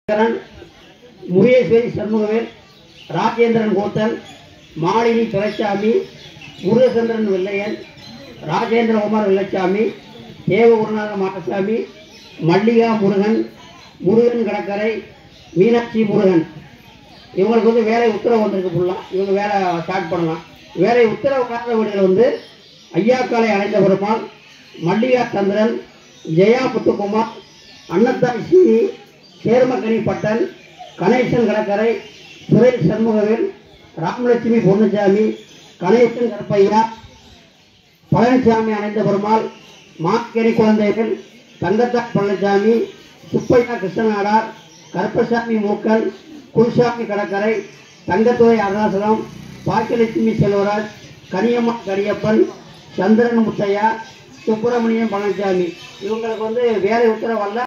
முருகேஸ்வரி சண்முகவேல், ராஜேந்திரன் கோத்தன், மாலினி துரைசாமி, முருகச்சந்திரன் வெள்ளையன், ராஜேந்திரகுமார் வெள்ளச்சாமி, தேவகுருநாத மாடசாமி, மல்லிகா முருகன், முருகன் கடற்கரை, மீனாட்சி முருகன். இவங்களுக்கு வந்து வேலை உத்தரவு வந்திருக்கு. ஃபுல்லாக இவங்க வேலை ஸ்டார்ட் பண்ணலாம். வேலை உத்தரவு காணாத வீடுகள் வந்து ஐயாக்காலை அடைந்த பெருமாள், மல்லிகா சந்திரன், ஜெயா புத்துக்குமார், அன்னத்தாய் சீனி, சேர்மக்கனி பட்டன், கணேசன் கடற்கரை, சுரேஷ் சண்முகவேல், ராமலட்சுமி பொன்னுசாமி, கணேசன் கருப்பையா, பழனிசாமி அணைந்த பெருமாள், மாக்கேரி குழந்தைகள், தங்கத்தாய் பழனிசாமி, சுப்பையா கிருஷ்ணநாடார், கருப்பசாமி மூக்கன், குருசாமி கடற்கரை, தங்கத்துறை அருணாசலம், பாக்கியலட்சுமி செல்வராஜ், கனியம்மா கரியப்பன், சந்திரன் முத்தையா, சுப்பிரமணியம் பழனிசாமி. இவங்களுக்கு வந்து வேலை உத்தரவு அல்ல.